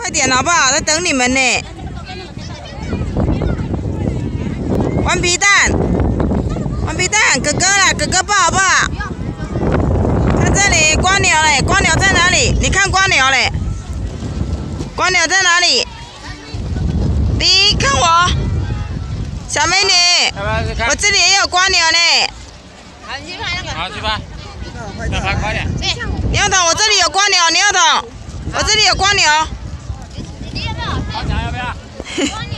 快点好不好？在等你们呢。顽皮蛋，顽皮蛋，哥哥啦，哥哥抱好不好？看这里，蜗牛嘞，蜗牛在哪里？你看蜗牛嘞，蜗牛在哪里？你看我，小美女，我这里也有蜗牛呢。 好，你去拍那个。 好，去拍，再拍快点。 牛桶，我这里有蜗牛，牛桶，我这里有蜗牛。 你要不要？ 好，要不要？